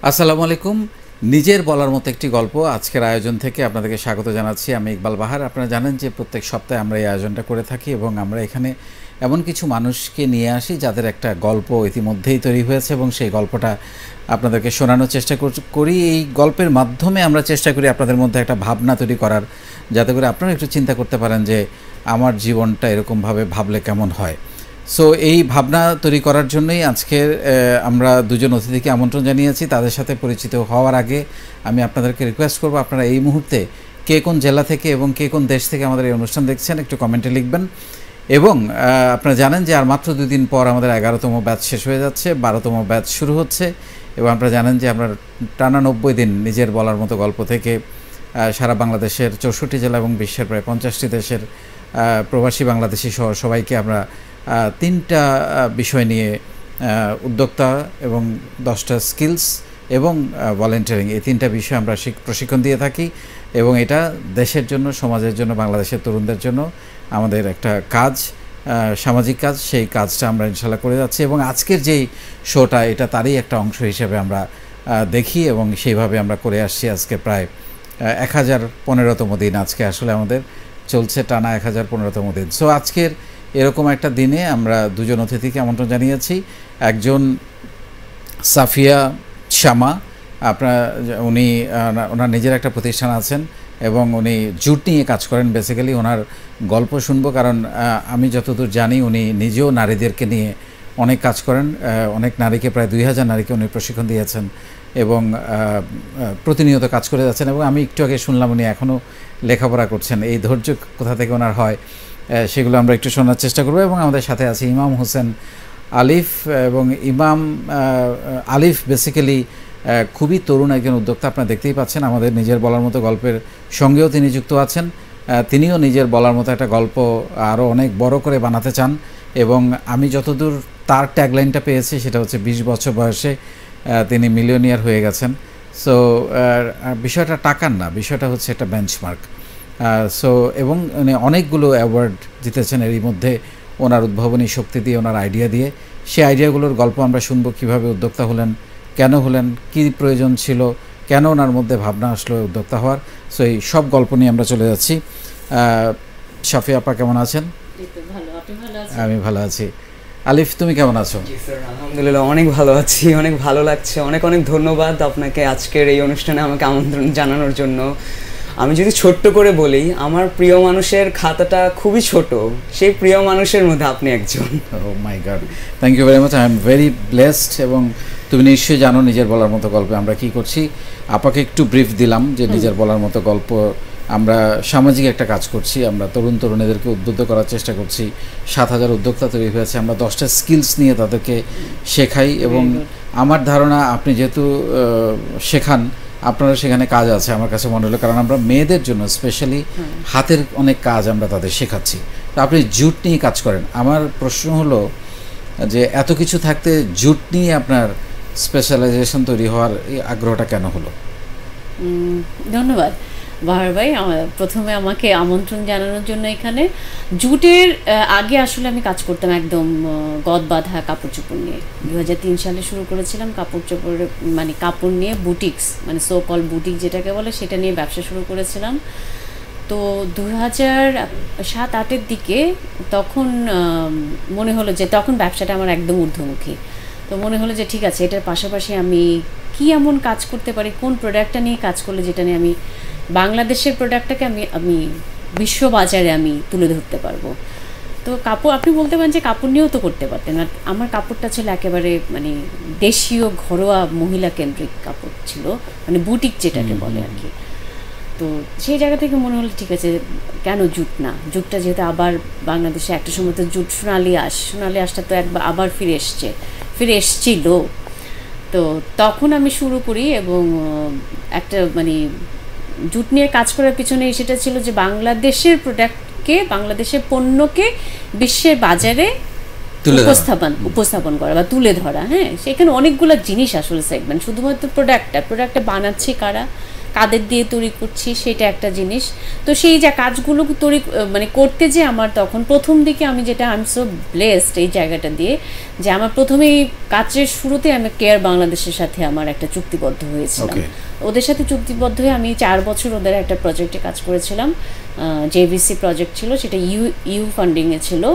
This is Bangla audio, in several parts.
আসসালামু আলাইকুম। নিজের বলার মতো একটি গল্প আজকের আয়োজন থেকে আপনাদেরকে স্বাগত জানাচ্ছি। আমি ইকবাল বাহার। আপনারা জানেন যে প্রত্যেক সপ্তাহে আমরা এই আয়োজনটা করে থাকি এবং আমরা এখানে এমন কিছু মানুষকে নিয়ে আসি যাদের একটা গল্প ইতিমধ্যেই তৈরি হয়েছে এবং সেই গল্পটা আপনাদেরকে শোনানোর চেষ্টা করি। এই গল্পের মাধ্যমে আমরা চেষ্টা করি আপনাদের মধ্যে একটা ভাবনা তৈরি করার, যাতে করে আপনারা একটু চিন্তা করতে পারেন যে আমার জীবনটা এরকমভাবে ভাবলে কেমন হয়। সো এই ভাবনা তৈরি করার জন্যই আজকের আমরা দুজন অতিথিকে আমন্ত্রণ জানিয়েছি। তাদের সাথে পরিচিত হওয়ার আগে আমি আপনাদেরকে রিকোয়েস্ট করব, আপনারা এই মুহূর্তে কে কোন জেলা থেকে এবং কে কোন দেশ থেকে আমাদের এই অনুষ্ঠান দেখছেন একটু কমেন্টে লিখবেন। এবং আপনারা জানেন যে আর মাত্র 2 দিন পর আমাদের 11তম ব্যাচ শেষ হয়ে যাচ্ছে, 12তম ব্যাচ শুরু হচ্ছে। এবং আপনারা জানেন যে আমরা টানা 90 দিন নিজের বলার মতো গল্প থেকে সারা বাংলাদেশের 64 জেলা এবং বিশ্বের প্রায় 50টি দেশের প্রবাসী বাংলাদেশি সহ সবাইকে আমরা 3টা বিষয় নিয়ে উদ্যোক্তা এবং 10টা স্কিলস এবং ভলেন্টিয়ারিং, এই 3টা বিষয় আমরা প্রশিক্ষণ দিয়ে থাকি। এবং এটা দেশের জন্য, সমাজের জন্য, বাংলাদেশের তরুণদের জন্য আমাদের একটা কাজ, সামাজিক কাজ। সেই কাজটা আমরা ইনশাল্লাহ করে যাচ্ছি এবং আজকের যেই শোটা এটা তারই একটা অংশ হিসেবে আমরা দেখি এবং সেইভাবে আমরা করে আসছি। আজকে প্রায় 1015তম দিন, আজকে আসলে আমাদের চলছে টানা 1015তম দিন। সো আজকের এরকম একটা দিনে আমরা দুজন অতিথিকে আমন্ত্রণ জানিয়েছি। একজন সাফিয়া শামা, উনি ওনার নিজের একটা প্রতিষ্ঠান আছেন এবং উনি জুট নিয়ে কাজ করেন। বেসিক্যালি ওনার গল্প শুনবো, কারণ আমি যতদূর জানি উনি নিজেও নারীদেরকে নিয়ে অনেক কাজ করেন। অনেক নারীকে, প্রায় 2000 নারীকে উনি প্রশিক্ষণ দিয়েছেন এবং প্রতিনিয়ত কাজ করে যাচ্ছেন। এবং আমি একটু আগে শুনলাম উনি এখনও লেখাপড়া করছেন। এই ধৈর্য কোথা থেকে ওনার হয় সেগুলো আমরা একটু শোনার চেষ্টা করব। এবং আমাদের সাথে আছে ইমাম হোসেন আলিফ। এবং ইমাম আলিফ বেসিক্যালি খুবই তরুণ একজন উদ্যোক্তা। আপনারা দেখতেই পাচ্ছেন আমাদের নিজের বলার মতো গল্পের সঙ্গেও তিনি যুক্ত আছেন। তিনিও নিজের বলার মতো একটা গল্প আরও অনেক বড় করে বানাতে চান। এবং আমি যতদূর তার ট্যাগলাইনটা পেয়েছি সেটা হচ্ছে 20 বছর বয়সে তিনি মিলিয়নিয়ার হয়ে গেছেন। সো বিষয়টা টাকার না, বিষয়টা হচ্ছে একটা বেঞ্চমার্ক। সো এবং উনি অনেকগুলো অ্যাওয়ার্ড জিতেছেন এরই মধ্যে ওনার উদ্ভাবনী শক্তি দিয়ে, ওনার আইডিয়া দিয়ে। সেই আইডিয়াগুলোর গল্প আমরা শুনবো, কীভাবে উদ্যোক্তা হলেন, কেন হলেন, কী প্রয়োজন ছিল, কেন ওনার মধ্যে ভাবনা আসলো উদ্যোক্তা হওয়ার। সো এই সব গল্প নিয়ে আমরা চলে যাচ্ছি। শাফিয়া আপা কেমন আছেন? আমি ভালো আছি। আলিফ তুমি কেমন আছো? আলহামদুলিল্লাহ, অনেক ভালো আছি, অনেক ভালো লাগছে। অনেক অনেক ধন্যবাদ আপনাকে আজকের এই অনুষ্ঠানে আমাকে আমন্ত্রণ জানানোর জন্য। আমি যদি ছোট্ট করে বলি, আমার প্রিয় মানুষের খাতাটা খুবই ছোট, সেই প্রিয় মানুষের মধ্যে আপনি একজন। Oh my God, thank you very much. I am very blessed. এবং তুমি নিশ্চয়ই জানো নিজের বলার মতো গল্পে আমরা কি করছি। আপাকে একটু ব্রিফ দিলাম যে নিজের বলার মতো গল্প আমরা সামাজিক একটা কাজ করছি। আমরা তরুণীদেরকে উদ্বুদ্ধ করার চেষ্টা করছি। 7000 উদ্যোক্তা তৈরি হয়েছে। আমরা 10টা স্কিলস নিয়ে তাদেরকে শেখাই এবং আমার ধারণা আপনি যেহেতু শেখান, আপনারা সেখানে কাজ আছে আমার কাছে মনে হলো, কারণ আমরা মেয়েদের জন্য স্পেশালি হাতের অনেক কাজ আমরা তাদের শেখাচ্ছি। তো আপনি জুট নিয়ে কাজ করেন। আমার প্রশ্ন হলো যে এত কিছু থাকতে জুট নিয়ে আপনার স্পেশালাইজেশন তৈরি হওয়ার এই আগ্রহটা কেন হলো? ধন্যবাদ বাহার ভাই, প্রথমে আমাকে আমন্ত্রণ জানানোর জন্য। এখানে জুটের আগে আসলে আমি কাজ করতাম একদম গদ বাঁধা কাপড় চোপড় নিয়ে। 2003 সালে শুরু করেছিলাম কাপড় চোপড়, মানে কাপড় নিয়ে বুটিক্স, মানে সো কল বুটিক যেটাকে বলে, সেটা নিয়ে ব্যবসা শুরু করেছিলাম। তো 2007-08-এর দিকে তখন মনে হলো যে তখন ব্যবসাটা আমার একদম ঊর্ধ্বমুখী। তো মনে হলো যে ঠিক আছে, এটার পাশাপাশি আমি কি এমন কাজ করতে পারি, কোন প্রোডাক্টটা নিয়ে কাজ করলে যেটা নিয়ে আমি বাংলাদেশের প্রোডাক্টটাকে আমি বিশ্ববাজারে আমি তুলে ধরতে পারবো। তো কাপড়, আপনি বলতে পারেন যে কাপড় নিয়েও তো করতে পারতেন। আর আমার কাপড়টা ছিল একেবারে মানে দেশীয় ঘরোয়া মহিলা কেন্দ্রিক কাপড় ছিল, মানে বুটিক যেটাকে বলে আর কি। তো সেই জায়গা থেকে মনে হলো ঠিক আছে, কেন জুট না। জুটটা যেহেতু আবার বাংলাদেশে একটা সময় তো জুট সোনালি আঁশটা তো একবার আবার ফিরে এসছিল। তো তখন আমি শুরু করি এবং একটা মানে জুট নিয়ে কাজ করার পিছনে সেটা ছিল যে বাংলাদেশের প্রোডাক্টকে, বাংলাদেশের পণ্যকে বিশ্বের বাজারে উপস্থাপন করা বা তুলে ধরা। হ্যাঁ, সেখানে অনেকগুলো জিনিস আসলে সেগমেন্ট, শুধুমাত্র প্রোডাক্টটা বানাচ্ছে কারা, কাদের দিয়ে তৈরি করছি সেটা একটা জিনিস। তো সেই যে কাজগুলো তৈরি মানে করতে যে আমার তখন প্রথম দিকে আমি যেটা আই এম সো ব্লেসড এই জায়গাটা দিয়ে, যে আমার প্রথমেই কাজের শুরুতে আমি কেয়ার বাংলাদেশের সাথে আমার একটা চুক্তিবদ্ধ হয়েছিলাম। ওদের সাথে চুক্তিবদ্ধ হয়ে আমি 4 বছর ওদের একটা প্রজেক্টে কাজ করেছিলাম, জেভিসি প্রজেক্ট ছিল, সেটা ইউ ফান্ডিংয়ে ছিল,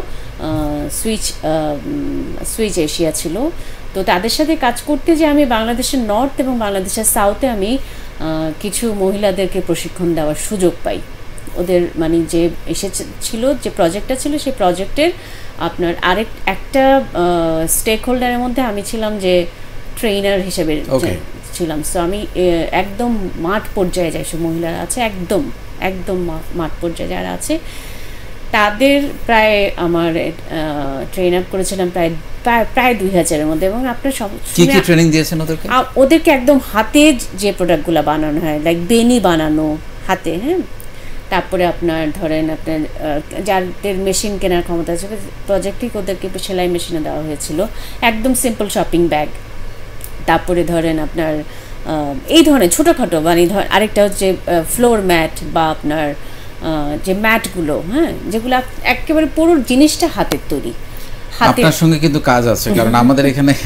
সুইচ এশিয়া ছিল। তো তাদের সাথে কাজ করতে যে আমি বাংলাদেশের নর্থ এবং বাংলাদেশের সাউথে আমি কিছু মহিলাদেরকে প্রশিক্ষণ দেওয়ার সুযোগ পাই। ওদের মানে যে এসেছিল যে প্রজেক্টটা ছিল সেই প্রজেক্টের আপনার একটা স্টেক হোল্ডারের মধ্যে আমি ছিলাম যে ট্রেনার হিসেবে ছিলাম। সো আমি একদম মাঠ পর্যায়ে যাই, সব মহিলারা আছে একদম মাঠ পর্যায়ে যারা আছে তাদের প্রায় আমার ট্রেন আপ করেছিলাম প্রায় 2000-এর মধ্যে। এবং আপনার সব কি ট্রেনিং দিয়েছেন ওদেরকে? ওদেরকে একদম হাতে যে প্রোডাক্টগুলো বানানো হয়, লাইক বেনি বানানো হাতে, হ্যাঁ। তারপরে আপনার ধরেন আপনার যাদের মেশিন কেনার ক্ষমতা আছে প্রজেক্টে ওদেরকে সেলাই মেশিনে দেওয়া হয়েছিল, একদম সিম্পল শপিং ব্যাগ। তারপরে ধরেন আপনার এই ধরনের ছোটোখাটো মানে আরেকটা হচ্ছে ফ্লোর ম্যাট বা আপনার যে ম্যাটগুলো, হ্যাঁ, যেগুলো একেবারে পুরো জিনিসটা হাতের তৈরি। আপনার সঙ্গে কিন্তু কাজ আছে, কারণ আমাদের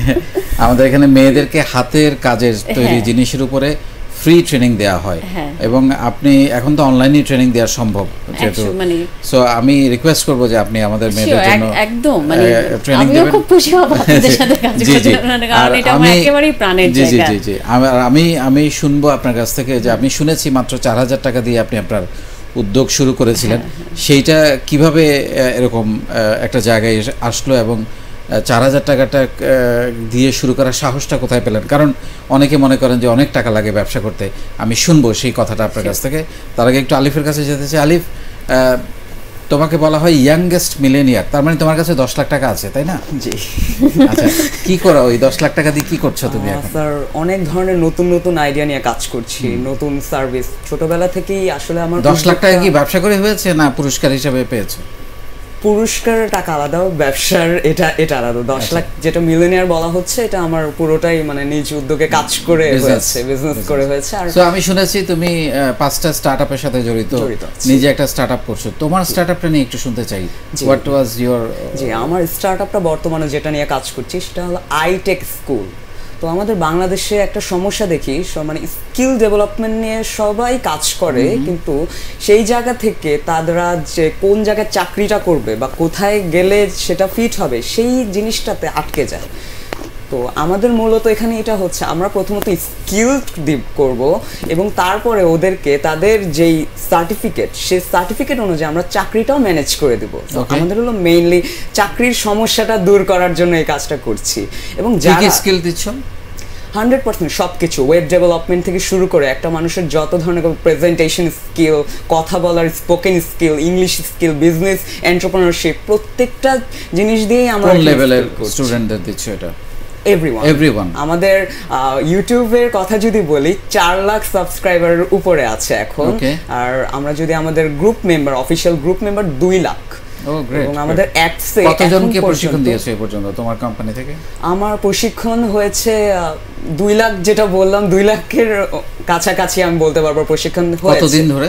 এখানে মেয়েদেরকে হাতের কাজের তৈরি জিনিসের উপরে ফ্রি ট্রেনিং দেওয়া হয়। এবং আপনি এখন তো অনলাইনে ট্রেনিং দেওয়া সম্ভব, যেহেতু সো আমি রিকোয়েস্ট করব যে আপনি আমাদের মেয়েদের জন্য একদম মানে আমিও খুব খুশি হব আপনাদের সাথে কাজ করতে, কারণ এটা আমার একেবারেই প্রাণের জায়গা। জি আমি শুনবো আপনার কাছ থেকে যে আমি শুনেছি মাত্র 4000 টাকা দিয়ে আপনি আপনার উদ্যোগ শুরু করেছিলেন, সেইটা কিভাবে এরকম একটা জায়গায় আসলো এবং 4000 টাকাটা দিয়ে শুরু করার সাহসটা কোথায় পেলেন? কারণ অনেকে মনে করেন যে অনেক টাকা লাগে ব্যবসা করতে। আমি শুনবো সেই কথাটা আপনার কাছ থেকে। তার আগে একটু আলিফের কাছে যেতে চাই। আলিফ, তোমাকে বলা হয় ইয়াংগেস্ট মিলেনিয়ার, তার মানে তোমার কাছে 10 লাখ টাকা আছে, তাই না? জি। আচ্ছা, কি করো ওই 10 লাখ টাকা দিয়ে? কি করছো তুমি এখন? স্যার, অনেক ধরনের নতুন আইডিয়া নিয়ে কাজ করছি, নতুন সার্ভিস। ছোটবেলা থেকেই আসলে আমার 10 লাখ টাকা কি ব্যবসা করে হয়েছে না পুরস্কার হিসেবে পেয়েছো? পুরস্কারের টাকা আলাদা, ব্যবসার এটা আলাদা। 10 লাখ যেটা মিলেনিয়ার বলা হচ্ছে, এটা আমার পুরোটাই মানে নিজ উদ্যোগে কাজ করে হয়েছে, বিজনেস করে হয়েছে। আর আমি শুনেছি তুমি 5টা স্টার্টআপের সাথে জড়িত, নিজে একটা স্টার্টআপ করছো। তোমার স্টার্টআপটা নিয়ে একটু শুনতে চাই। What was your? জি, আমার স্টার্টআপটা বর্তমানে যেটা নিয়ে কাজ করছি সেটা হলো আইটেক স্কুল। তো আমাদের বাংলাদেশে একটা সমস্যা দেখি, মানে স্কিল ডেভেলপমেন্ট নিয়ে সবাই কাজ করে, কিন্তু সেই জায়গা থেকে তারা যে কোন জায়গায় চাকরিটা করবে বা কোথায় গেলে সেটা ফিট হবে সেই জিনিসটাতে আটকে যায়। তো আমাদের মূলত এখানে এটা হচ্ছে, আমরা প্রথমত স্কিল করব এবং তারপরে ওদেরকে তাদের যেই সার্টিফিকেট, সেই সার্টিফিকেট অনুযায়ী আমরা চাকরিটাও ম্যানেজ করে দেবো। আমাদের হলো মেইনলি চাকরির সমস্যাটা দূর করার জন্য এই কাজটা করছি। এবং যারা স্কিল দিচ্ছ 100% সব কিছু, ওয়েব ডেভেলপমেন্ট থেকে শুরু করে একটা মানুষের যত ধরনের প্রেজেন্টেশন স্কিল, কথা বলার spoken skill, English skill, business entrepreneurship, প্রত্যেকটা জিনিস দিয়েই আমরা কোন লেভেলের স্টুডেন্টদের দিচ্ছ এটা? এভরিওয়ান। আমাদের ইউটিউবের কথা যদি বলি, 4 লাখ সাবস্ক্রাইবারের উপরে আছে এখন। আর আমরা যদি আমাদের group member, official group member 2 lakh. এবং আমাদের অ্যাপসে কতজনকে প্রশিক্ষণ দিয়েছো এই পর্যন্ত তোমার কোম্পানি থেকে? আমার প্রশিক্ষণ হয়েছে 2 লাখ, যেটা বললাম 2 লাখের কাছাকাছি আমি বলতে পারবো প্রশিক্ষণ হয়েছে। কতদিন ধরে?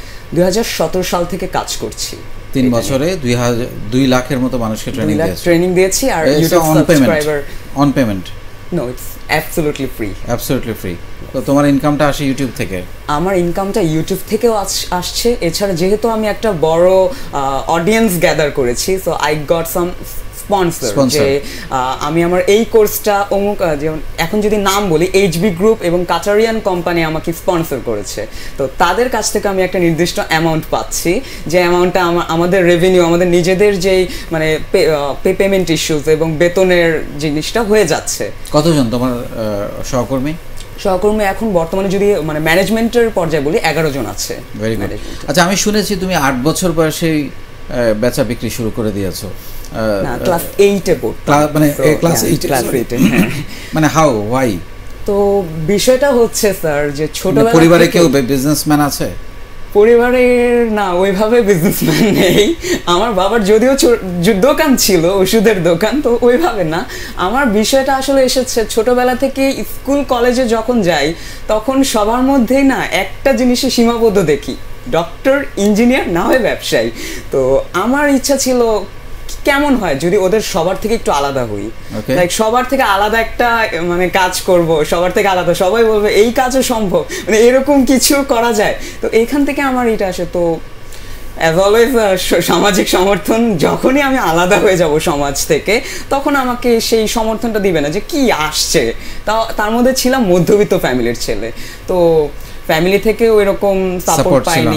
2017 সাল থেকে কাজ করছি। 3 বছরে 2 লাখের মতো মানুষকে ট্রেনিং দিয়েছি। আর YouTube subscriber on payment? No, it's absolutely free. Absolutely free. তো তোমার ইনকামটা আসে ইউটিউব থেকে? আমার ইনকামটা ইউটিউব থেকেও আসছে। এছাড়া যেহেতু আমি একটা বড় অডিয়েন্স গ্যাদার করেছি, so I got some sponsor, যে আমি আমার এই কোর্সটা অমুক, যেমন এখন যদি নাম বলি, এইচবি গ্রুপ এবং কাটারিয়ান কোম্পানি আমাকে স্পন্সর করেছে। তো তাদের কাছ থেকে আমি একটা নির্দিষ্ট অ্যামাউন্ট পাচ্ছি, যে অ্যামাউন্টটা আমাদের রেভিনিউ, আমাদের নিজেদের যেই মানে পেমেন্ট ইস্যুস এবং বেতনের জিনিসটা হয়ে যাচ্ছে। কতজন তোমার সহকর্মী? এখন বর্তমানে যদি মানে ম্যানেজমেন্টের পর্যায়ে বলি 11 জন আছে। Very good. আচ্ছা, আমি শুনেছি তুমি 8 বছর বয়সেই বেচা বিক্রি শুরু করে দিয়েছো। না, ক্লাস 8-এ মানে ক্লাস 8-এ। মানে হাউ, ওয়াই? তো বিষয়টা হচ্ছে স্যার, যে ছোটবেলা পরিবারে কেউ বিজনেসম্যান আছে? পরিবারের না ওইভাবে বিজনেসম্যান নেই। আমার বাবার যদিও দোকান ছিল, ওষুধের দোকান, তো ওইভাবে না। আমার বিষয়টা আসলে এসেছে ছোটবেলা থেকে স্কুল কলেজে যখন যাই তখন সবার মধ্যেই না একটা জিনিসে সীমাবদ্ধ দেখি, ডক্টর, ইঞ্জিনিয়ার, না হয় ব্যবসায়ী। তো আমার ইচ্ছা ছিল কেমন হয় যদি ওদের সবার থেকে একটু আলাদা হই, লাইক সবার থেকে আলাদা একটা মানে কাজ করব, সবার থেকে আলাদা, সবাই বলবে এই কাজও সম্ভব, মানে এরকম কিছু করা যায়। তো এইখান থেকে আমার এটা আসে। তো অ্যাজ অলওয়েজ সামাজিক সমর্থন, যখনই আমি আলাদা হয়ে যাব সমাজ থেকে তখন আমাকে সেই সমর্থনটা দিবে না যে কি আসছে। তার মধ্যে ছিলাম মধ্যবিত্ত ফ্যামিলির ছেলে, তো ফ্যামিলি থেকে ওই রকম সাপোর্ট পাইনি।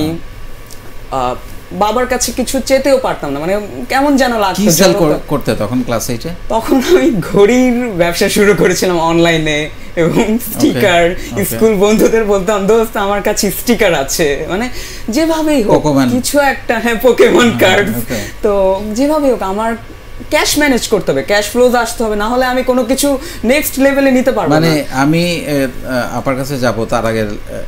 বাবার কাছে কিছু চেতেও পারতাম না, মানে কেমন যেন লাগতো। করতে তখন ক্লাস 8 এ তখন আমি ঘড়ির ব্যবসা শুরু করেছিলাম অনলাইনে, এবং স্টিকার, স্কুল বন্ধুদের বলতাম দোস্ত আমার কাছে স্টিকার আছে, মানে যেভাবেই হোক কিছু একটা, হ্যাঁ পোকেমন কার্ড, তো যেভাবেই হোক আমার ক্যাশ ম্যানেজ করতে হবে, ক্যাশ ফ্লোজ আসতে হবে, না হলে আমি কোনো কিছু নেক্সট লেভেলে নিতে পারবো না। মানে আমি আপনার কাছে যাব তার আগে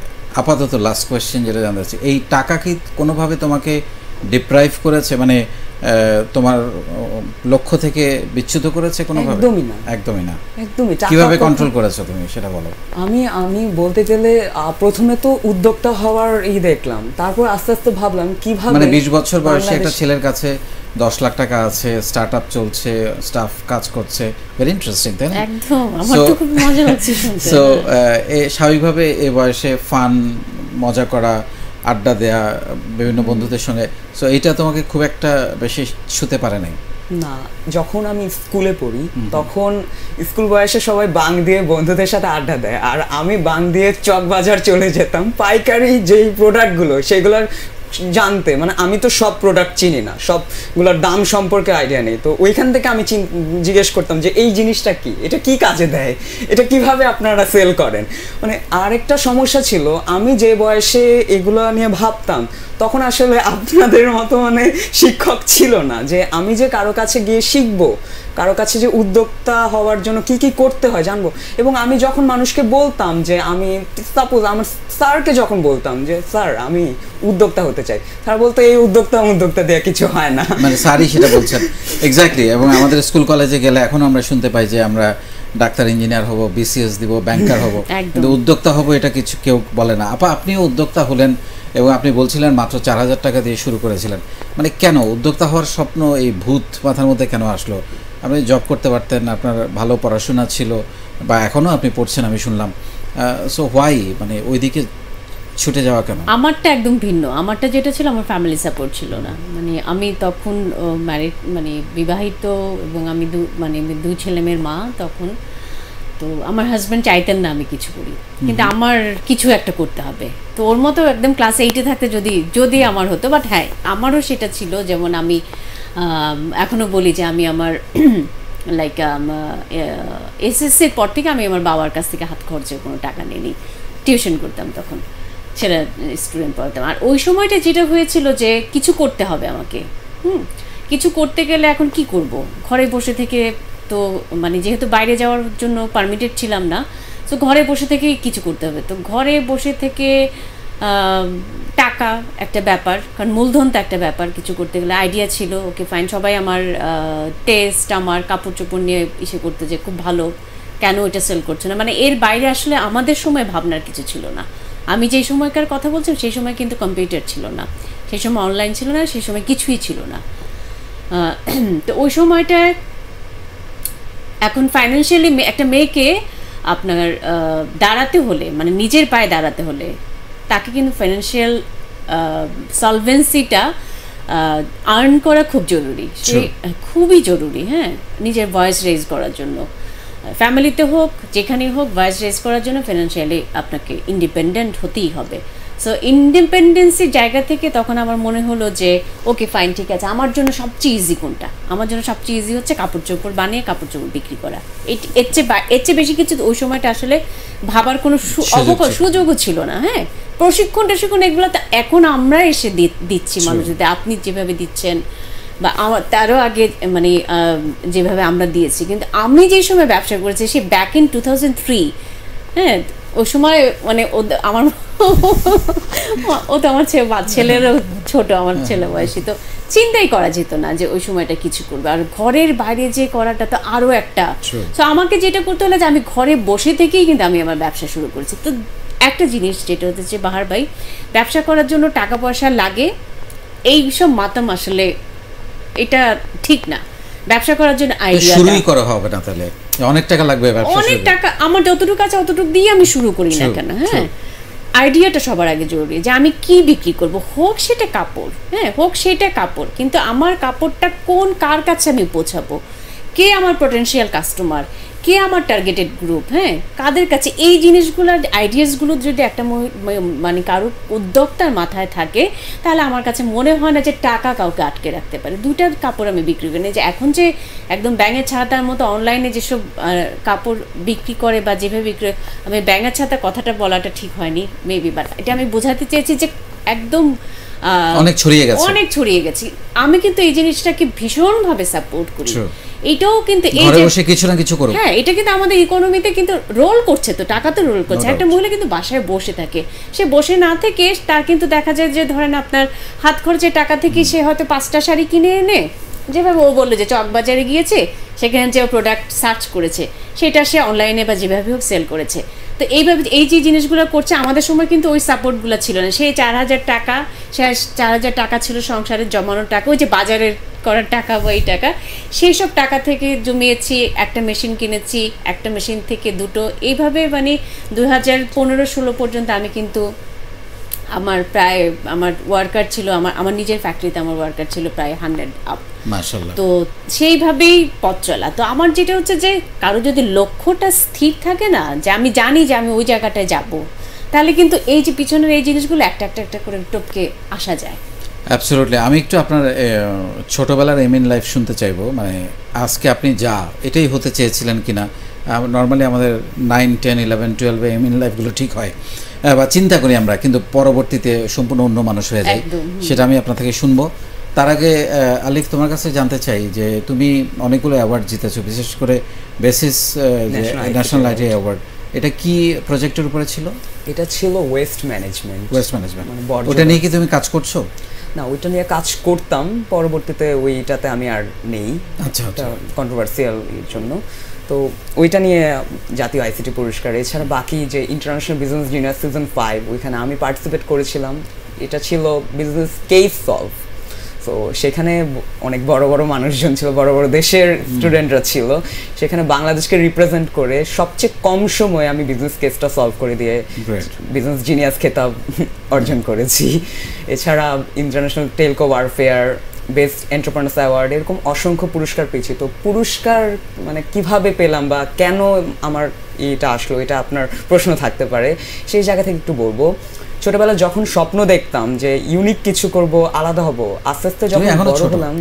আপাতত লাস্ট কোয়েশ্চেন যেটা জানতে চাচ্ছি, এই টাকা কি কোনোভাবে তোমাকে ডিপ্রাইভ করেছে, মানে তোমার লক্ষ্য থেকে বিচ্যুত করেছে কোনোভাবে? একদমই না, একদমই না। একদমই। কিভাবে কন্ট্রোল করেছো তুমি সেটা বলো। আমি বলতে গেলে প্রথমে তো উদ্যোক্তা হওয়ার দেখলাম, তারপর আস্তে আস্তে ভাবলাম কিভাবে, মানে 20 বছর বয়সী একটা ছেলের কাছে 10 লাখ টাকা আছে, স্টার্টআপ চলছে, স্টাফ কাজ করছে, ভেরি ইন্টারেস্টিং, তাই না? একদম, আমার তো খুব মজা হচ্ছে শুনতে। সো স্বাভাবিকভাবে এই বয়সে ফান, মজা করা, আড্ডা দেয়া বিভিন্ন বন্ধুদের সঙ্গে, সো এটা তোমাকে খুব একটা বেশি ছুতে পারে নাই? না, যখন আমি স্কুলে পড়ি তখন স্কুল বয়সে সবাই বাং দিয়ে বন্ধুদের সাথে আড্ডা দেয়, আর আমি বাং দিয়ে চক বাজার চলে যেতাম পাইকারি যেই প্রোডাক্টগুলো সেগুলোর জানতে, মানে আমি তো সব প্রোডাক্ট চিনি না, সবগুলোর দাম সম্পর্কে আইডিয়া নেই। তো ওইখান থেকে আমি জিজ্ঞেস করতাম যে এই জিনিসটা কি, এটা কি কাজে দেয়, এটা কিভাবে আপনারা সেল করেন। মানে আরেকটা সমস্যা ছিল, আমি যে বয়সে এগুলো নিয়ে ভাবতাম তখন আসলে আপনাদের মতো মানে শিক্ষক ছিল না যে আমি যে কারো কাছে গিয়ে শিখবো, কারো কাছে যে উদ্যোক্তা হওয়ার জন্য কি কি করতে হয় জানবো। এবং আমি যখন মানুষকে বলতাম যে আমি, সাপোজ আমার স্যারকে যখন বলতাম যে স্যার আমি উদ্যোক্তা হতে চাই, স্যার বলতো এই উদ্যোক্তা দিয়ে কিছু হয় না, মানে স্যারই সেটা বলছেন। এক্স্যাক্টলি। এবং আমাদের স্কুল কলেজে গেলে এখন আমরা শুনতে পাই যে আমরা ডাক্তার, ইঞ্জিনিয়ার হব, বিসিএস দিব, ব্যাংকার হব, কিন্তু উদ্যোক্তা হব এটা কিছু কেউ বলে না। আপনিও উদ্যোক্তা হলেন এবং আপনি বলছিলেন মাত্র 4000 টাকা দিয়ে শুরু করেছিলেন, মানে কেন উদ্যোক্তা হওয়ার স্বপ্ন এই ভূত মাথার মধ্যে কেন আসলো? আপনি জব করতে পারতেন, আপনার ভালো পড়াশোনা ছিল, বা এখনও আপনি পড়ছেন আমি শুনলাম, সো হোয়াই মানে ওইদিকে ছুটে যাওয়া কেন? আমারটা একদম ভিন্ন। আমারটা যেটা ছিল, আমার ফ্যামিলি সাপোর্ট ছিল না। মানে আমি তখন ম্যারিড, মানে বিবাহিত, এবং আমি দুই ছেলে মেয়ের মা তখন। তো আমার হাজব্যান্ড চাইতেন না আমি কিছু করি, কিন্তু আমার কিছু একটা করতে হবে। তো ওর মতো একদম ক্লাস 8-এ থাকতে যদি আমার হতো, বাট হ্যাঁ আমারও সেটা ছিল। যেমন আমি এখনও বলি যে আমি আমার লাইক এসএসসির পর থেকে আমি আমার বাবার কাছ থেকে হাত খরচের কোনো টাকা নিইনি, টিউশন করতাম, তখন ছেলে স্টুডেন্ট পড়াতাম। আর ওই সময়টা যেটা হয়েছিল যে কিছু করতে হবে আমাকে, কিছু করতে গেলে এখন কি করব, ঘরে বসে থেকে তো মানে যেহেতু বাইরে যাওয়ার জন্য পারমিটেড ছিলাম না, তো ঘরে বসে থেকেই কিছু করতে হবে। তো ঘরে বসে থেকে টাকা একটা ব্যাপার, কারণ মূলধন তো একটা ব্যাপার, কিছু করতে গেলে আইডিয়া ছিল, ওকে ফাইন, সবাই আমার টেস্ট, আমার কাপড় চোপড় নিয়ে ইসে করতে, যে খুব ভালো, কেন এটা সেল করছে না, মানে এর বাইরে আসলে আমাদের সময় ভাবনার কিছু ছিল না। আমি যেই সময়কার কথা বলছি সেই সময় কিন্তু কম্পিউটার ছিল না, সেই সময় অনলাইন ছিল না, সেই সময় কিছুই ছিল না। তো ওই সময়টায় এখন ফাইন্যান্সিয়ালি একটা মেয়েকে আপনার দাঁড়াতে হলে, মানে নিজের পায়ে দাঁড়াতে হলে তাকে কিন্তু ফাইন্যান্সিয়াল সলভেন্সিটা আর্ন করা খুব জরুরি, সে খুবই জরুরি। হ্যাঁ, নিজের ভয়েস রেজ করার জন্য, ফ্যামিলিতে হোক যেখানেই হোক, ভয়েস রেজ করার জন্য ফিনান্সিয়ালি আপনাকে ইন্ডিপেন্ডেন্ট হতেই হবে। সো ইন্ডিপেন্ডেন্সির জায়গা থেকে তখন আমার মনে হলো যে ওকে ফাইন, ঠিক আছে, আমার জন্য সবচেয়ে ইজি কোনটা? আমার জন্য সবচেয়ে ইজি হচ্ছে কাপড় চোপড় বানিয়ে কাপড় চোপড় বিক্রি করা। এর চেয়ে বেশি কিছু ওই সময়টা আসলে ভাবার কোনো সুযোগও ছিল না। হ্যাঁ, প্রশিক্ষণ এগুলো তো এখন আমরা এসে দিচ্ছি মানুষদের, আপনি যেভাবে দিচ্ছেন বা আমার তারও আগে মানে যেভাবে আমরা দিয়েছি, কিন্তু আমি যেই সময় ব্যবসা করেছি সে ব্যাক ইন 2003। হ্যাঁ, ওই সময় মানে আমার ও তো আমার ছেলেরও ছোট, আমার ছেলে বয়সী, তো চিন্তাই করা যেত না যে ওই সময়টা কিছু করবে। আর ঘরের বাইরে যে করাটা তো আরো একটা, তো আমাকে যেটা করতে হলো যে আমি ঘরে বসে থেকেই কিন্তু আমি আমার ব্যবসা শুরু করেছি। তো একটা জিনিস যেটা হচ্ছে বাহার ভাই, ব্যবসা করার জন্য টাকা পয়সা লাগে, এই সব মাতাম আসলে এটা ঠিক না। ব্যবসা করার জন্য আইডিয়া শুরুই করা হবে না, তাহলে অনেক টাকা লাগবে ব্যবসা, অনেক টাকা আমার যতটুকু আছে অতটুকু দিয়ে আমি শুরু করি না কেন। হ্যাঁ, আইডিয়াটা সবার আগে জরুরি, যে আমি কি বিক্রি করব, হোক সেটা কাপড়, হ্যাঁ হোক সেটা কাপড়, কিন্তু আমার কাপড়টা কার কাছে আমি পৌঁছাবো, কে আমার পটেনশিয়াল কাস্টমার, কে আমার টার্গেটেড গ্রুপ, হ্যাঁ কাদের কাছে, এই জিনিসগুলো আইডিয়াসগুলো যদি একটা মানে কারো উদ্যোক্তার মাথায় থাকে, তাহলে আমার কাছে মনে হয় না যে টাকা কাউকে আটকে রাখতে পারে। দুইটা কাপড় আমি বিক্রি করি না, যে এখন যে একদম ব্যাঙের ছাতার মতো অনলাইনে যেসব কাপড় বিক্রি করে বা যেভাবে বিক্রি, আমি ব্যাঙের ছাতা কথাটা বলাটা ঠিক হয়নি মেবি, বাট এটা আমি বোঝাতে চেয়েছি যে একদম অনেক ছড়িয়ে গেছে। আমি কিন্তু এই জিনিসটাকে ভীষণভাবে সাপোর্ট করি। এটাও কিন্তু এই ঘরে বসে কিছু না কিছু করো, হ্যাঁ এটা কিন্তু আমাদের ইকোনমিতে কিন্তু রোল করছে, তো টাকা তো রোল করছে। একটা মহিলা কিন্তু বাসায় বসে থাকে, সে বসে না থেকে তার কিন্তু দেখা যায় যে ধরেন আপনার হাত খরচের টাকা থেকে সে হয়তো 5টা শাড়ি কিনে এনে, যেভাবে ও বললো যে চকবাজারে গিয়েছে, সেখানে যে প্রোডাক্ট সার্চ করেছে সেটা সে অনলাইনে বা যেভাবে হোক সেল করেছে। তো এইভাবে এই যে জিনিসগুলো করছে, আমাদের সময় কিন্তু ওই সাপোর্টগুলো ছিল না। সেই 4,000 টাকা, সে 4,000 টাকা ছিল সংসারের জমানোর টাকা, ওই যে বাজারের করার টাকা বা এই টাকা, সেই সব টাকা থেকে জমিয়েছি, একটা মেশিন কিনেছি, একটা মেশিন থেকে দুটো, এইভাবে মানে 2015-16 পর্যন্ত আমি কিন্তু আমার প্রায় আমার ওয়ার্কার ছিল, আমার নিজের ফ্যাক্টরিতে আমার ওয়ার্কার ছিল প্রায় 100 আপ, মাশাআল্লাহ। তো সেইভাবেই পথ চলা। তো আমার যেটা হচ্ছে যে কারো যদি লক্ষ্যটা স্থির থাকে না, যে আমি জানি যে আমি ওই জায়গাটায় যাব, তাহলে কিন্তু এই যে পিছনের এই জিনিসগুলো একটা করে টপকে আসা যায়। অ্যাবসলিউটলি। আমি একটু আপনার ছোটবেলার এম ইন লাইফ শুনতে চাইবো, মানে আজকে আপনি যা এটাই হতে চেয়েছিলেন কিনা। নর্মালি আমাদের 9, 10, 11, 12 এম ইন লাইফগুলো ঠিক হয় বা চিন্তা করি আমরা, কিন্তু পরবর্তীতে সম্পূর্ণ অন্য মানুষ হয়ে যায়, সেটা আমি আপনার থেকে শুনবো। তার আগে আলিফ, তোমার কাছে জানতে চাই যে তুমি অনেকগুলো অ্যাওয়ার্ড জিতেছো, বিশেষ করে বেসিস ন্যাশনাল আইটি অ্যাওয়ার্ড, এটা কি প্রজেক্টের উপরে ছিল? এটা ছিল ওয়েস্ট ম্যানেজমেন্ট। ওটা নিয়ে কি তুমি কাজ করছো? না, ওইটা নিয়ে কাজ করতাম, পরবর্তীতে ওইটাতে আমি আর নেই, আচ্ছা, কন্ট্রোভার্সিয়াল এর জন্য। তো ওইটা নিয়ে জাতীয় আইসিটি পুরস্কার, এছাড়া বাকি যে ইন্টারন্যাশনাল বিজনেস জিনিয়াস সিজন 5, ওইখানে আমি পার্টিসিপেট করেছিলাম। এটা ছিল বিজনেস কেস সলভ। তো সেখানে অনেক বড় বড় মানুষজন ছিল, বড় বড় দেশের স্টুডেন্টরা ছিল, সেখানে বাংলাদেশকে রিপ্রেজেন্ট করে সবচেয়ে কম সময়ে আমি বিজনেস কেসটা সলভ করে দিয়ে বিজনেস জিনিয়াস খেতাব অর্জন করেছি। এছাড়া international telco warfare, best entrepreneurs award, এরকম অসংখ্য পুরস্কার পেয়েছি। তো পুরস্কার মানে কিভাবে পেলাম বা কেন আমার এটা আসলো, এটা আপনার প্রশ্ন থাকতে পারে, সেই জায়গা থেকে একটু বলবো। ছোটবেলা যখন স্বপ্ন দেখতাম যে ইউনিক কিছু করব, আলাদা হব, আস্তে আস্তে যখন বড় হলাম,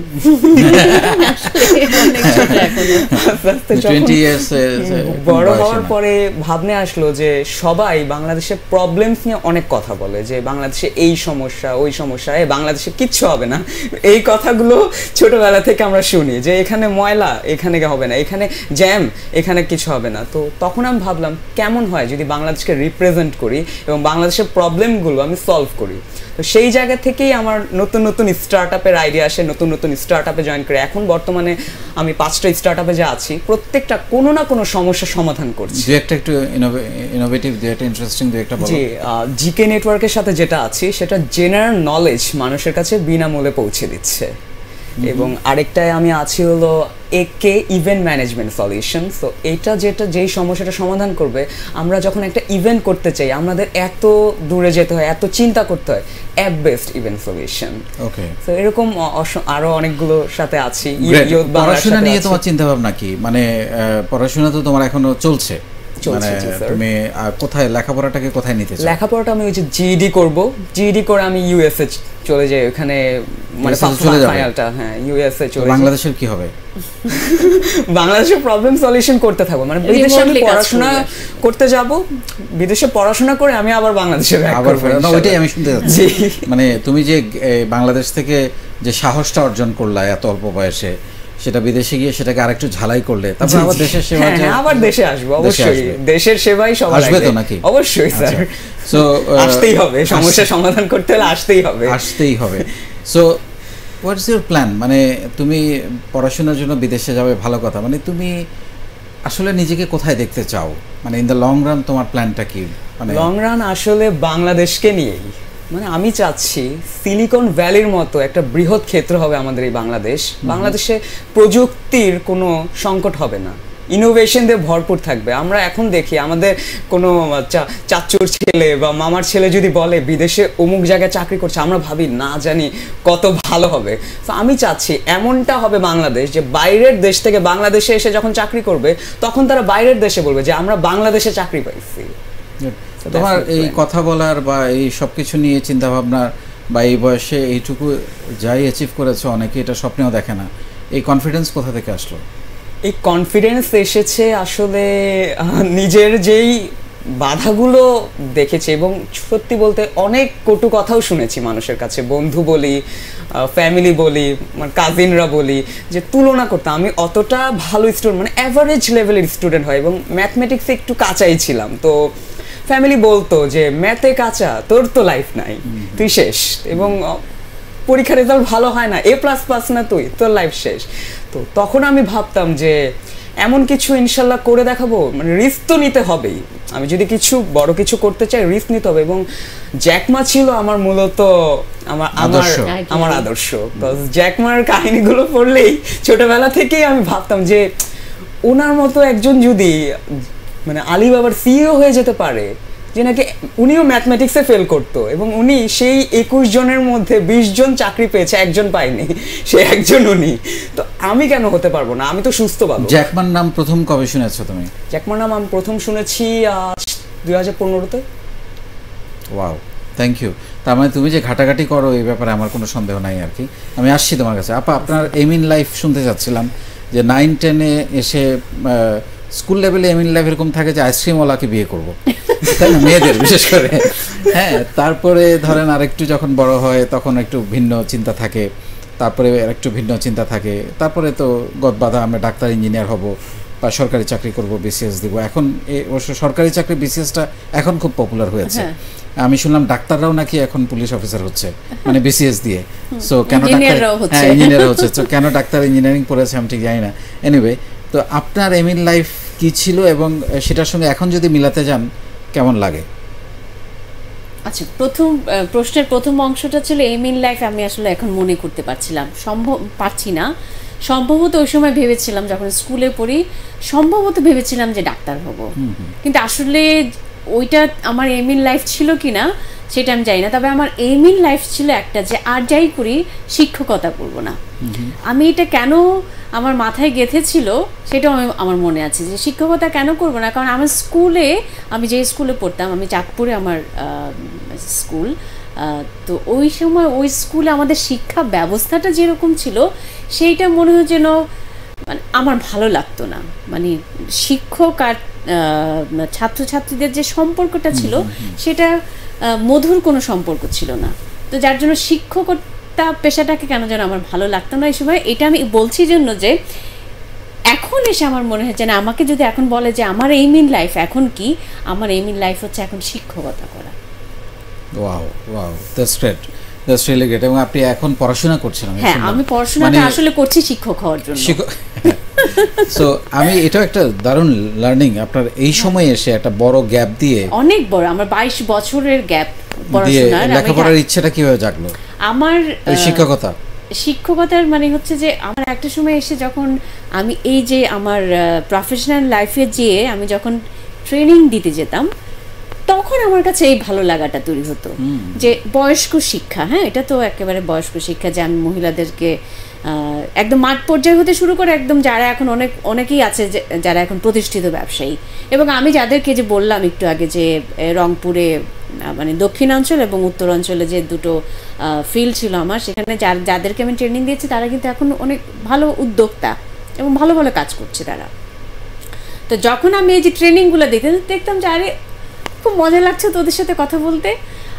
বড় হওয়ার পরে ভাবনা আসলো যে সবাই বাংলাদেশের প্রবলেমস নিয়ে অনেক কথা বলে, যে বাংলাদেশে এই সমস্যা ওই সমস্যা, বাংলাদেশে কিচ্ছু হবে না, এই কথাগুলো ছোটবেলা থেকে আমরা শুনি, যে এখানে ময়লা, এখানে হবে না, এখানে জ্যাম, এখানে কিছু হবে না। তো তখন আমি ভাবলাম কেমন হয় যদি বাংলাদেশকে রিপ্রেজেন্ট করি এবং বাংলাদেশের প্রবলেমগুলো আমি সলভ করি। তো সেই জায়গা থেকেই আমার নতুন নতুন স্টার্টআপের আইডিয়া আসে, নতুন নতুন স্টার্টআপে জয়েন করে এখন বর্তমানে আমি 5টা স্টার্টআপে যে আছি, প্রত্যেকটা কোনো না কোনো সমস্যার সমাধান করছি। একটু ইনোভেটিভ, একটা ইন্টারেস্টিং একটা বলো। জি, জিকে নেটওয়ার্কের সাথে যেটা আছি সেটা জেনারেল নলেজ মানুষের কাছে বিনামূল্যে পৌঁছে দিচ্ছে। এবং আরেকটায় আমি আছি হলো একে ইভেন্ট ম্যানেজমেন্ট সলিউশন। তো এটা যেই সমস্যাটা সমাধান করবে, আমরা যখন একটা ইভেন্ট করতে চাই আমাদের এত দূরে যেতে হয়, এত চিন্তা করতে হয়, app based event solution. Okay, তো এরকম আরো অনেকগুলো সাথে আছি। পড়াশোনা নিয়ে তোমার চিন্তা ভাবনা কি? মানে পড়াশোনা তো তোমার এখনো চলছে, মানে তুমি কোথায় লেখাপড়াটাকে কোথায় নিতে চাও? লেখাপড়াটা আমি ওই যে জিইডি করব, জিইডি করে আমি ইউএসএ চলে যাই, ওখানে মানে ফাইনালটা, হ্যাঁ ইউএসএ চলে। বাংলাদেশের কি হবে? বাংলাদেশের প্রবলেম সলিউশন করতে থাকবো, মানে বিদেশে আমি পড়াশোনা করতে যাব, বিদেশে পড়াশোনা করে আমি আবার বাংলাদেশে আবার না, ওইটাই আমি শুনতে যাচ্ছি। মানে তুমি যে বাংলাদেশ থেকে যে সাহসটা অর্জন করলা এত অল্প বয়সে, সেটা বিদেশে গিয়ে সেটাকে আরেকটু ঝালাই করলে তারপর আবার দেশের সেবা আবার দেশে আসবো অবশ্যই, দেশের সেবাই সবার আসবে তো নাকি? অবশ্যই স্যার, সো আসতেই হবে, সমস্যা সমাধান করতে হলে আসতেই হবে। So what's your plan? মানে তুমি পড়াশোনার জন্য বিদেশে যাবে, ভালো কথা, মানে তুমি আসলে নিজেকে কোথায় দেখতে চাও, মানে ইন দ্য লং রান তোমার প্ল্যানটা কি? মানে লং রান আসলে বাংলাদেশকে নিয়েই, মানে আমি চাচ্ছি সিলিকন ভ্যালির মতো একটা বৃহৎ ক্ষেত্র হবে আমাদের এই বাংলাদেশ। বাংলাদেশে প্রযুক্তির কোনো সংকট হবে না, ইনোভেশন দিয়ে ভরপুর থাকবে। আমরা এখন দেখি আমাদের কোনো চাচুর ছেলে বা মামার ছেলে যদি বলে বিদেশে অমুক জায়গায় চাকরি করছে, আমরা ভাবি না জানি কত ভালো হবে। তো আমি চাচ্ছি এমনটা হবে বাংলাদেশ, যে বাইরের দেশ থেকে বাংলাদেশে এসে যখন চাকরি করবে তখন তারা বাইরের দেশে বলবে যে আমরা বাংলাদেশে চাকরি পাইছি। তোমার এই কথা বলার বা এই সব কিছু নিয়ে চিন্তা ভাবনা বা এই বয়সে এইটুকু যাই অ্যাচিভ করেছো, অনেকে এটা স্বপ্নেও দেখে না, এই কনফিডেন্স কোথা থেকে আসলো? এই কনফিডেন্স এসেছে আসলে নিজের যেই বাধাগুলো দেখেছি, এবং সত্যি বলতে অনেক কটু কথাও শুনেছি মানুষের কাছে, বন্ধু বলি, ফ্যামিলি বলি, আমার কাজিনরা বলি, যে তুলনা করতাম। আমি অতটা ভালো স্টুডেন্ট, মানে অ্যাভারেজ লেভেলের স্টুডেন্ট হয়, এবং ম্যাথমেটিক্সে একটু কাঁচাই ছিলাম। তো ফ্যামিলি বলতো যে ম্যাথে কাঁচা, তোর তো লাইফ নাই, তুই শেষ, এবং পরীক্ষার রেজাল্ট ভালো হয় না, A++ না তুই, তোর লাইফ শেষ। তো তখন আমি ভাবতাম যে এমন কিছু ইনশাল্লাহ করে দেখাবো, মানে রিস্ক তো নিতে হবেই, আমি যদি কিছু বড় কিছু করতে চাই রিস্ক নিতে হবে। এবং জ্যাকমা ছিল আমার মূলত আমার আদর্শ। তো জ্যাকমার কাহিনীগুলো পড়লেই ছোটবেলা থেকেই আমি ভাবতাম যে ওনার মতো একজন যদি মানে আলিবাবার সিইও হয়ে যেতে পারে, যে নাকি উনিও ম্যাথমেটিক্সে ফেল করতো, এবং উনি সেই 21 জনের মধ্যে 20 জন চাকরি পেয়েছে, একজন পায়নি, সে একজন উনি। তো আমি কেন হতে পারবো না? আমি তো সুস্থ পাবো। জ্যাকমার নাম প্রথম কবে শুনেছো তুমি? জ্যাকমার নাম আমি প্রথম শুনেছি 2015-তে। Wow, thank you. তার মানে তুমি যে ঘাটাঘাটি করো এই ব্যাপারে আমার কোনো সন্দেহ নাই আর কি। আমি আসছি তোমার কাছে। আপা, আপনার এম ইন লাইফ শুনতে চাচ্ছিলাম, যে 9-10-এ এসে স্কুল লেভেলে এম ইন লাইফ এরকম থাকে যে আইসক্রিমওয়ালাকে বিয়ে করবো, তাই না, মেয়েদের বিশেষ করে। হ্যাঁ, তারপরে ধরেন আরেকটু যখন বড় হয় তখন একটু ভিন্ন চিন্তা থাকে, তারপরে একটু ভিন্ন চিন্তা থাকে, তারপরে তো গদবাধা আমরা ডাক্তার ইঞ্জিনিয়ার হব বা সরকারি চাকরি করব, বিসিএস দিব। এখন অবশ্য সরকারি চাকরি বিসিএসটা এখন খুব পপুলার হয়েছে। আমি শুনলাম ডাক্তাররাও নাকি এখন পুলিশ অফিসার হচ্ছে, মানে বিসিএস দিয়ে। সো কেন ইঞ্জিনিয়ার হচ্ছে, তো কেন ডাক্তার ইঞ্জিনিয়ারিং পড়েছে আমি ঠিক জানি না। এনিওয়ে, তো আপনার এম ইন লাইফ কি ছিল এবং সেটার সঙ্গে এখন যদি মিলাতে যান কেমন লাগে? আচ্ছা, প্রশ্নের প্রথম অংশটা ছিল এম ইন লাইফ। আমি আসলে এখন মনে করতে পারছি না। সম্ভবত ওই সময় ভেবেছিলাম, যখন স্কুলে পড়ি, সম্ভবত ভেবেছিলাম যে ডাক্তার হব, কিন্তু আসলে ওইটা আমার এম ইন লাইফ ছিল কিনা সেটা আমি জানি না। তবে আমার এম ইন লাইফ ছিল একটা, যে আর যাই করি শিক্ষকতা করব না। আমি এটা কেন আমার মাথায় গেঁথেছিল সেটাও আমার মনে আছে, যে শিক্ষকতা কেন করব না। কারণ আমার স্কুলে, আমি যে স্কুলে পড়তাম, আমি চাঁদপুরে আমার স্কুল, তো ওই সময় ওই স্কুলে আমাদের শিক্ষা ব্যবস্থাটা যেরকম ছিল সেইটা মনে হয় যেন মানে আমার ভালো লাগতো না। মানে শিক্ষক আর ছাত্রছাত্রীদের যে সম্পর্কটা ছিল সেটা মধুর কোনো সম্পর্ক ছিল না। তো যার জন্য শিক্ষকতা পেশাটাকে কেন যেন আমার ভালো লাগতো না এই সময়। এটা আমি বলছি জন্য যে এখন এসে আমার মনে হয় যে না, আমাকে যদি এখন বলে যে আমার এইম ইন লাইফ এখন কি, আমার এইম ইন লাইফ হচ্ছে এখন শিক্ষকতা করা। Wow wow, that's great, that's really great. এবং আপনি এখন পড়াশোনা করছেন? হ্যাঁ, আমি পড়াশোনাটা আসলে করছি শিক্ষক হওয়ার জন্য। সো আমি এটাও একটা দারুণ লার্নিং আপনার এই সময়ে এসে একটা বড় গ্যাপ দিয়ে, অনেক বড়, আমার 22 বছরের গ্যাপ পড়াশোনার। লেখাপড়ার ইচ্ছাটা কিভাবে জাগলো? আমার শিক্ষকতার মানে হচ্ছে যে আমার একটা সময় এসে যখন আমি এই যে আমার প্রফেশনাল লাইফে যেয়ে আমি যখন ট্রেনিং দিতে যেতাম, তখন আমার কাছে এই ভালো লাগাটা তৈরি হতো যে বয়স্ক শিক্ষা, হ্যাঁ, এটা তো একেবারে বয়স্ক শিক্ষা, যে আমি মহিলাদেরকে একদম মাঠ পর্যায়ে হতে শুরু করে একদম যারা এখন অনেকেই আছে যারা এখন প্রতিষ্ঠিত ব্যবসায়ী, এবং আমি যাদেরকে যে বললাম একটু আগে যে রংপুরে মানে দক্ষিণাঞ্চল এবং উত্তরাঞ্চলে যে দুটো ফিল্ড ছিল আমার, সেখানে যাদেরকে আমি ট্রেনিং দিয়েছি তারা কিন্তু এখন অনেক ভালো উদ্যোক্তা এবং ভালো ভালো কাজ করছে তারা। তো যখন আমি এই যে ট্রেনিংগুলো দেখতাম যে আরে খুব মজা লাগছে তোদের সাথে কথা বলতে,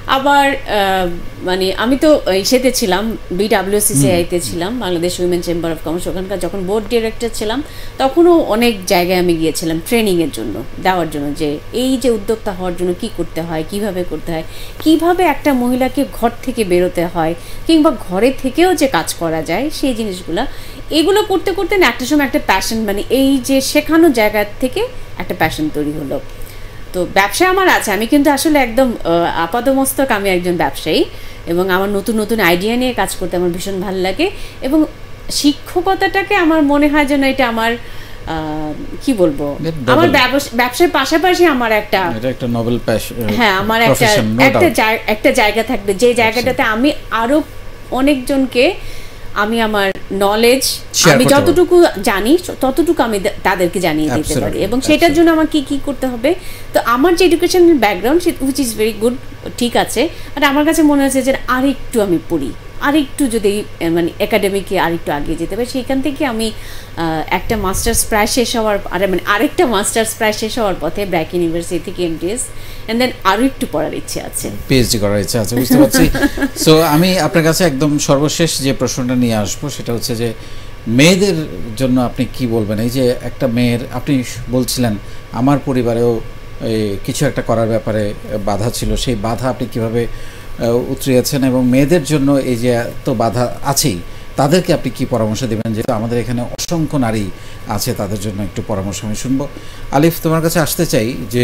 আবার মানে আমি তো ইসেতে ছিলাম, BWCCI-তে ছিলাম, Bangladesh women chamber of commerce. ওখানকার যখন বোর্ড ডিরেক্টর ছিলাম তখনও অনেক জায়গায় আমি গিয়েছিলাম ট্রেনিংয়ের জন্য, দেওয়ার জন্য, যে এই যে উদ্যোক্তা হওয়ার জন্য কি করতে হয়, কিভাবে করতে হয়, কিভাবে একটা মহিলাকে ঘর থেকে বেরোতে হয়, কিংবা ঘরে থেকেও যে কাজ করা যায় সেই জিনিসগুলো। এগুলো করতে করতে না একটা সময় একটা প্যাশন, মানে এই যে শেখানোর জায়গা থেকে একটা প্যাশন তৈরি হলো। তো ব্যবসা আমার আছে, আমি কিন্তু আসলে একদম আপাতমস্তক আমি একজন ব্যবসায়ী, এবং আমার নতুন নতুন আইডিয়া নিয়ে কাজ করতে আমার ভীষণ ভালো লাগে। এবং শিক্ষকতাটাকে আমার মনে হয় যেন এটা আমার কি বলবো, আমার ব্যবসার পাশাপাশি আমার একটা নোবেল প্যাশন, হ্যাঁ আমার একটা জায়গা থাকবে, যে জায়গাটাতে আমি আরো অনেকজনকে আমি আমার নলেজ, আমি যতটুকু জানি ততটুকু আমি তাদেরকে জানিয়ে দিতে পারি। এবং সেটার জন্য আমার কি করতে হবে, তো আমার যে education background which is very good, ঠিক আছে, আর আমার কাছে মনে হচ্ছে যে আরেকটু আমি পড়ি, আরেকটু যদি মানে একাডেমিকে আরেকটু আগিয়ে যেতে পারে। সেইখান থেকে আমি একটা মাস্টার্স প্রায় শেষ হওয়ার, মানে আরেকটা মাস্টার্স প্রায় শেষ হওয়ার পথে ব্র্যাক ইউনিভার্সিটি থেকে MDS, অ্যান্ড দেন আরও একটু পড়ার ইচ্ছে আছে, PhD করার ইচ্ছা আছে, বুঝতে পারছি। সো আমি আপনার কাছে একদম সর্বশেষ যে প্রশ্নটা নিয়ে আসবো সেটা হচ্ছে যে মেয়েদের জন্য আপনি কি বলবেন? এই যে একটা মেয়ের, আপনি বলছিলেন আমার পরিবারেও কিছু একটা করার ব্যাপারে বাধা ছিল, সেই বাধা আপনি কিভাবে উতরিয়েছেন, এবং মেয়েদের জন্য এই যে তো বাধা আছেই, তাদেরকে আপনি কি পরামর্শ দেবেন? যেহেতু আমাদের এখানে অসংখ্য নারী আছে, তাদের জন্য একটু পরামর্শ আমি শুনবো। আলিফ, তোমার কাছে আসতে চাই যে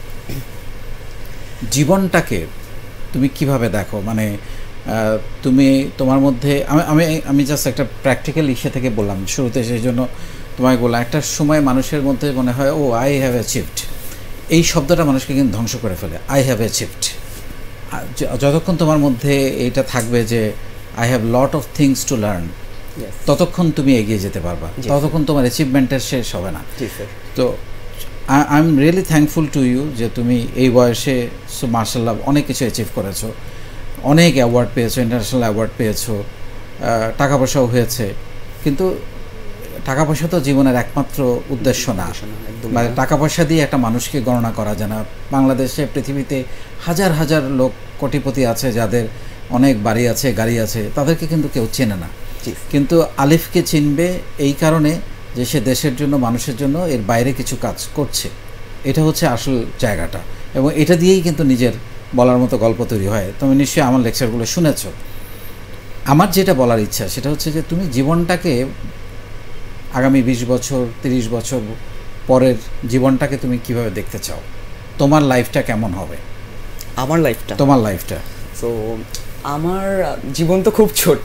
জীবনটাকে তুমি কিভাবে দেখো, মানে তুমি তোমার মধ্যে, আমি জাস্ট একটা প্র্যাকটিক্যাল ইস্যু থেকে বললাম শুরুতে, সেই জন্য তোমায় বললাম একটা সময় মানুষের মধ্যে মনে হয় ও আই হ্যাভ অ্যাচিভড, এই শব্দটা মানুষকে কিন্তু ধ্বংস করে ফেলে। আই হ্যাভ অ্যাচিভড, যতক্ষণ তোমার মধ্যে এটা থাকবে যে I have lot of things to learn, ততক্ষণ তুমি এগিয়ে যেতে পারবা, ততক্ষণ তোমার অ্যাচিভমেন্টের শেষ হবে না। তো I am really thankful to you যে তুমি এই বয়সে মার্শাল্লাহ অনেক কিছু অ্যাচিভ করেছো, অনেক অ্যাওয়ার্ড পেয়েছো, ইন্টারন্যাশনাল অ্যাওয়ার্ড পেয়েছো, টাকা পয়সাও হয়েছে। কিন্তু টাকা পয়সা তো জীবনের একমাত্র উদ্দেশ্য না, মানে টাকা পয়সা দিয়ে একটা মানুষকে গণনা করা যায় না। বাংলাদেশে, পৃথিবীতে হাজার হাজার লোক কোটিপতি আছে, যাদের অনেক বাড়ি আছে, গাড়ি আছে, তাদেরকে কিন্তু কেউ চেনে না। কিন্তু আলিফকে চিনবে এই কারণে যে সে দেশের জন্য, মানুষের জন্য এর বাইরে কিছু কাজ করছে। এটা হচ্ছে আসল জায়গাটা, এবং এটা দিয়েই কিন্তু নিজের বলার মতো গল্প তৈরি হয়। তুমি নিশ্চয়ই আমার লেকচারগুলো শুনেছ। আমার যেটা বলার ইচ্ছা সেটা হচ্ছে যে তুমি জীবনটাকে আগামী 20 বছর 30 বছর পরের জীবনটাকে তুমি কিভাবে দেখতে চাও? তোমার লাইফটা কেমন হবে? তোমার লাইফটা তো আমার জীবন তো খুব ছোট,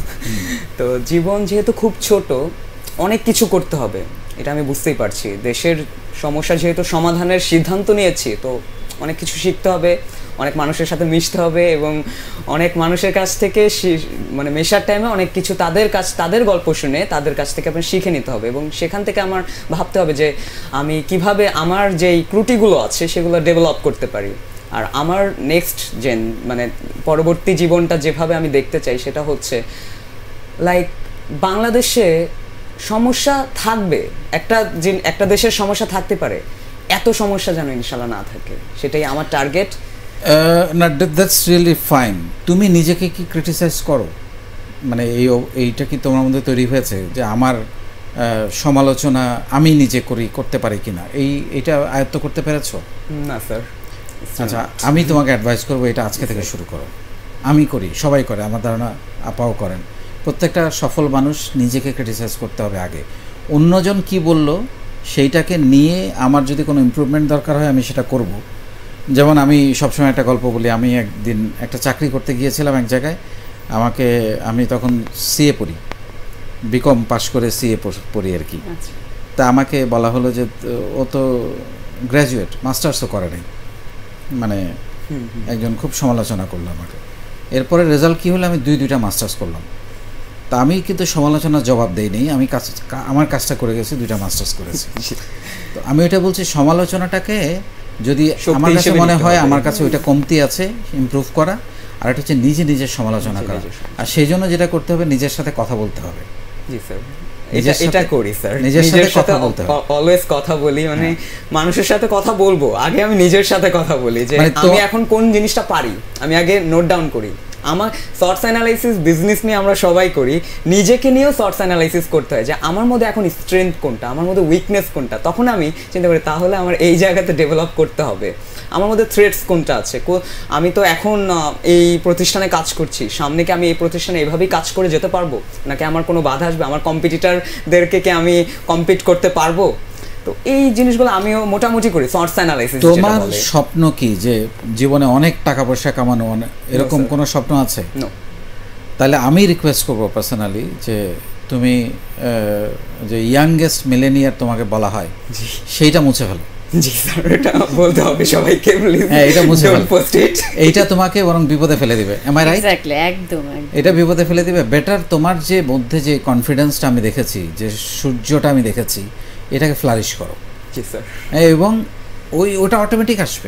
তো জীবন যেহেতু খুব ছোট, অনেক কিছু করতে হবে, এটা আমি বুঝতেই পারছি। দেশের সমস্যা যেহেতু সমাধানের সিদ্ধান্ত নিয়েছি, তো অনেক কিছু শিখতে হবে, অনেক মানুষের সাথে মিশতে হবে, এবং অনেক মানুষের কাছ থেকে মানে মেশার টাইমে অনেক কিছু তাদের গল্প শুনে তাদের কাছ থেকে আপনার শিখে নিতে হবে, এবং সেখান থেকে আমার ভাবতে হবে যে আমি কিভাবে আমার যেই ত্রুটিগুলো আছে সেগুলো ডেভেলপ করতে পারি। আর আমার নেক্সট মানে পরবর্তী জীবনটা যেভাবে আমি দেখতে চাই সেটা হচ্ছে লাইক বাংলাদেশে সমস্যা থাকবে, একটা দেশের সমস্যা থাকতে পারে, এত সমস্যা যেন ইনশাল্লাহ না থাকে, সেটাই আমার টার্গেট। না, দ্যাটস রিয়েলি ফাইন। তুমি নিজেকে কি ক্রিটিসাইজ করো? মানে এইটা কি তোমার মধ্যে তৈরি হয়েছে যে আমার সমালোচনা আমি নিজে করতে পারি কিনা, এইটা আয়ত্ত করতে পেরেছো? না স্যার। আচ্ছা, আমি তোমাকে অ্যাডভাইস করবো এটা আজকে থেকে শুরু করো। আমি করি, সবাই করে, আমার ধারণা আপাও করেন। প্রত্যেকটা সফল মানুষ নিজেকে ক্রিটিসাইজ করতে হবে আগে। অন্যজন কি বলল সেইটাকে নিয়ে আমার যদি কোনো ইমপ্রুভমেন্ট দরকার হয় আমি সেটা করব। যেমন আমি সবসময় একটা গল্প বলি, আমি একদিন একটা চাকরি করতে গিয়েছিলাম এক জায়গায়, আমি তখন সিএ পড়ি, বিকম পাশ করে সিএ পড়ি আর কি। তা আমাকে বলা হলো যে ও তো গ্র্যাজুয়েট, মাস্টার্সও করে নাই, মানে একজন খুব সমালোচনা করলো আমাকে। এরপরে রেজাল্ট কী হলো, আমি দুইটা মাস্টার্স করলাম। তা আমি কিন্তু সমালোচনার জবাব দেইনি, আমি আমার কাজটা করে গেছি, 2টা মাস্টার্স করেছি। তো আমি ওইটা বলছি, সমালোচনাটাকে যদি আমার কাছে মনে হয় আমার কাছে ওইটা কমতি আছে, ইমপ্রুভ করা, আর এটা হচ্ছে নিজের সমালোচনা করা। আর সেই জন্য যেটা করতে হবে, নিজের সাথে কথা বলতে হবে। জি স্যার। এটা করি স্যার, নিজের সাথে কথা বলতে হয়, অলওয়েজ কথা বলি, মানে মানুষের সাথে কথা বলবো আগে আমি নিজের সাথে কথা বলি যে আমি এখন কোন জিনিসটা পারি, আমি আগে নোট ডাউন করি। আমার শর্টস অ্যানালাইসিস বিজনেস নিয়ে আমরা সবাই করি, নিজেকে নিয়েও শর্টস অ্যানালাইসিস করতে হয় যে আমার মধ্যে এখন স্ট্রেংথ কোনটা, আমার মধ্যে উইকনেস কোনটা, তখন আমি চিন্তা করি তাহলে আমার এই জায়গাতে ডেভেলপ করতে হবে, আমার মধ্যে থ্রেটস কোনটা আছে। আমি তো এখন এই প্রতিষ্ঠানে কাজ করছি, সামনে কি আমি এই প্রতিষ্ঠানে এভাবেই কাজ করে যেতে পারবো, নাকি আমার কোনো বাধা আসবে, আমার কম্পিটিটরদেরকে কি আমি কম্পিট করতে পারবো? তো এই জিনিসগুলো আমিও মোটামুটি করি শর্টস অ্যানালাইসিস। তোমার স্বপ্ন কি যে জীবনে অনেক টাকা পয়সা কামানো, এরকম কোনো স্বপ্ন আছে? তাহলে আমি রিকোয়েস্ট করবো পার্সোনালি যে তুমি যে ইয়াংগেস্ট মিলেনিয়ার তোমাকে বলা হয় সেইটা মুছে ফেলো। জি স্যার, এটা বলতে হবে সবাইকে প্লিজ। হ্যাঁ, এটা মুছে ফেলো, এইটা তোমাকে বরং বিপদে ফেলে দিবে। M I right? এক্স্যাক্টলি, একদম এটা বিপদে ফেলে দিবে। বেটার তোমার যে মধ্যে যে কনফিডেন্সটা আমি দেখেছি, যে সূর্যটা আমি দেখেছি, এটাকে ফ্লারিশ করো। জি স্যার। এবং ওটা অটোমেটিক আসবে।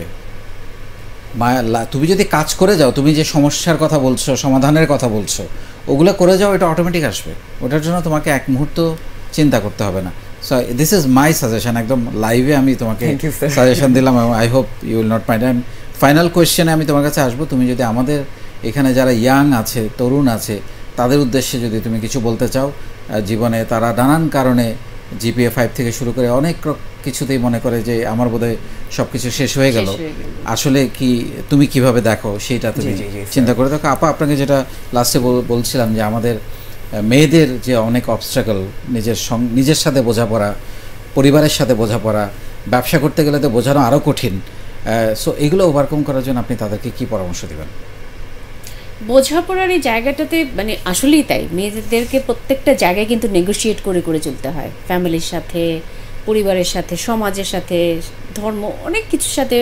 তুমি যদি কাজ করে যাও, তুমি যে সমস্যার কথা বলছো, সমাধানের কথা বলছো, ওগুলো করে যাও, এটা অটোমেটিক আসবে। ওটার জন্য তোমাকে এক মুহূর্ত চিন্তা করতে হবে না। So this is my suggestion, একদম লাইভে আমি তোমাকে সাজেশন দিলাম, I hope you will not mind. And final কোয়েশ্চেনে আমি তোমার কাছে আসবো, তুমি যদি আমাদের এখানে যারা ইয়াং আছে, তরুণ আছে, তাদের উদ্দেশ্যে যদি তুমি কিছু বলতে চাও, জীবনে তারা নানান কারণে জিপিএ 5 থেকে শুরু করে অনেক কিছুতেই মনে করে যে আমার বোধহয় সব কিছু শেষ হয়ে গেল, আসলে কি তুমি কিভাবে দেখো সেইটা তুমি চিন্তা করে দেখো। আপা, আপনাকে যেটা লাস্টে বলছিলাম যে আমাদের মেয়েদের যে অনেক অবস্ট্রাগল, নিজের সাথে বোঝাপড়া, পরিবারের সাথে বোঝাপড়া, ব্যবসা করতে গেলে তো বোঝানো আরও কঠিন। সো এগুলো ওভারকাম করার জন্য আপনি তাদেরকে কী পরামর্শ দেবেন? বোঝাপড়ার এই জায়গাটাতে মানে আসলেই তাই, মেয়েদেরকে প্রত্যেকটা জায়গায় কিন্তু নেগোশিয়েট করে করে চলতে হয়, ফ্যামিলির সাথে, পরিবারের সাথে, সমাজের সাথে, ধর্ম, অনেক কিছুর সাথে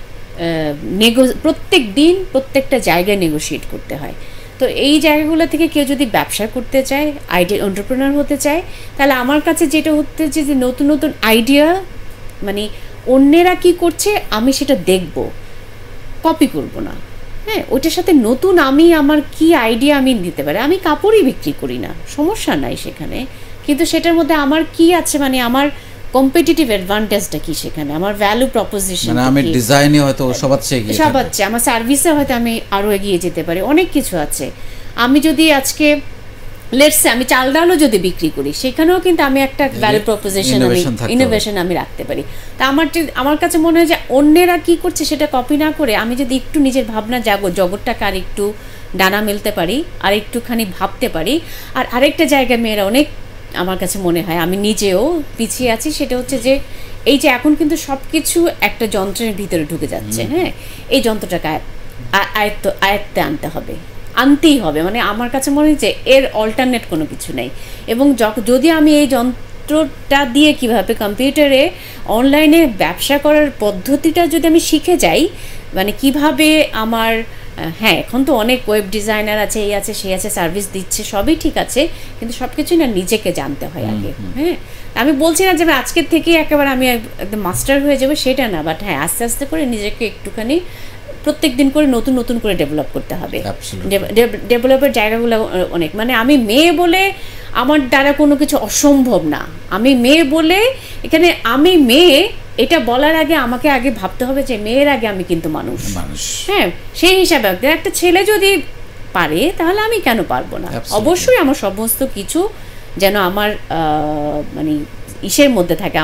প্রত্যেক দিন প্রত্যেকটা জায়গায় নেগোশিয়েট করতে হয়। তো এই জায়গাগুলো থেকে কেউ যদি ব্যবসা করতে চায়, এন্টারপ্রেনার হতে চায়, তাহলে আমার কাছে যেটা হচ্ছে যে নতুন নতুন আইডিয়া, মানে অন্যেরা কি করছে আমি সেটা দেখব, কপি করব না। হ্যাঁ, ওইটার সাথে নতুন আমি আমার কি আইডিয়া আমি দিতে পারি। আমি কাপড়ই বিক্রি করি না, সমস্যা নাই সেখানে, কিন্তু সেটার মধ্যে আমার কি আছে, মানে আমার কম্পিটিটিভ অ্যাডভান্টেজটা কি, সেখানে আমার ভ্যালু প্রপোজিশন, মানে আমি ডিজাইনে হয়তো সবাচ্ছে, আমার সার্ভিসে হয়তো আমি আরও এগিয়ে যেতে পারি, অনেক কিছু আছে। আমি যদি আজকে লেটসে আমি চাল ডালও যদি বিক্রি করি, সেখানেও কিন্তু আমি একটা ভ্যালু প্রপোজিশন, ইনোভেশন আমি রাখতে পারি। তা আমার কাছে মনে হয় যে অন্যেরা কি করছে সেটা কপি না করে আমি যদি একটু নিজের ভাবনা জগৎটাকে আর একটু ডানা মেলতে পারি, আর একটুখানি ভাবতে পারি। আর আরেকটা জায়গায় মেয়েরা অনেক, আমার কাছে মনে হয় আমি নিজেও পিছিয়ে আছি, সেটা হচ্ছে যে এই যে এখন কিন্তু সব কিছু একটা যন্ত্রের ভিতরে ঢুকে যাচ্ছে। হ্যাঁ, এই যন্ত্রটাকে আয়ত্তে আনতেই হবে, মানে আমার কাছে মনে হয় যে এর অল্টারনেট কোনো কিছু নেই। এবং যদি আমি এই যন্ত্রটা দিয়ে কিভাবে কম্পিউটারে অনলাইনে ব্যবসা করার পদ্ধতিটা যদি আমি শিখে যাই, মানে কিভাবে আমার, হ্যাঁ এখন তো অনেক ওয়েব ডিজাইনার আছে, এই আছে সেই আছে, সার্ভিস দিচ্ছে, সবই ঠিক আছে, কিন্তু সব কিছুই না নিজেকে জানতে হয় আগে। হ্যাঁ, আমি বলছি না যে আজকের থেকে একেবারে আমি একদম মাস্টার হয়ে যাবো, সেটা না, বাট হ্যাঁ আস্তে আস্তে করে নিজেকে একটুখানি প্রত্যেক দিন করে নতুন নতুন করে ডেভেলপ করতে হবে। ডেভেলপের জায়গাগুলো অনেক, মানে আমি মেয়ে বলে আমার দ্বারা কোনো কিছু অসম্ভব না, আমি মেয়ে বলে এখানে আমি মেয়ে এটা বলার আগে আমাকে আগে ভাবতে হবে যে মেয়ের আগে আমি কিন্তু মানুষ। হ্যাঁ, সেই হিসাবে একটা ছেলে যদি পারে তাহলে আমি কেন পারবো না? অবশ্যই আমার সমস্ত কিছু যেন আমার মানে ইসের মধ্যে থাকে,